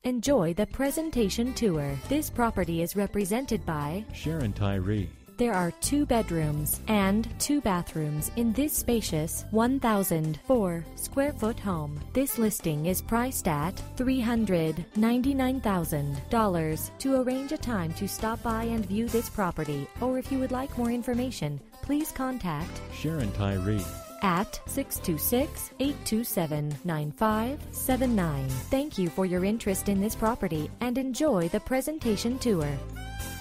Enjoy the presentation tour. This property is represented by Sharon Tyree. There are 2 bedrooms and 2 bathrooms in this spacious 1,004 square foot home. This listing is priced at $399,000. To arrange a time to stop by and view this property, or if you would like more information, please contact Sharon Tyree at 626-827-9579. Thank you for your interest in this property and enjoy the presentation tour.